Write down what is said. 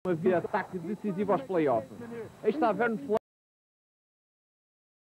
haver ataque decisivo aos play-offs. Aí está Verne